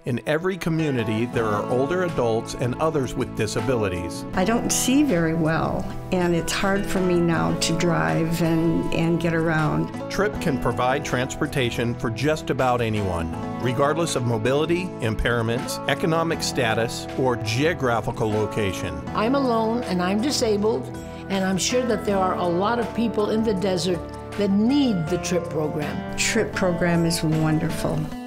In every community, there are older adults and others with disabilities. I don't see very well, and it's hard for me now to drive and get around. Trip can provide transportation for just about anyone, regardless of mobility, impairments, economic status, or geographical location. I'm alone and I'm disabled, and I'm sure that there are a lot of people in the desert that need the Trip program. Trip program is wonderful.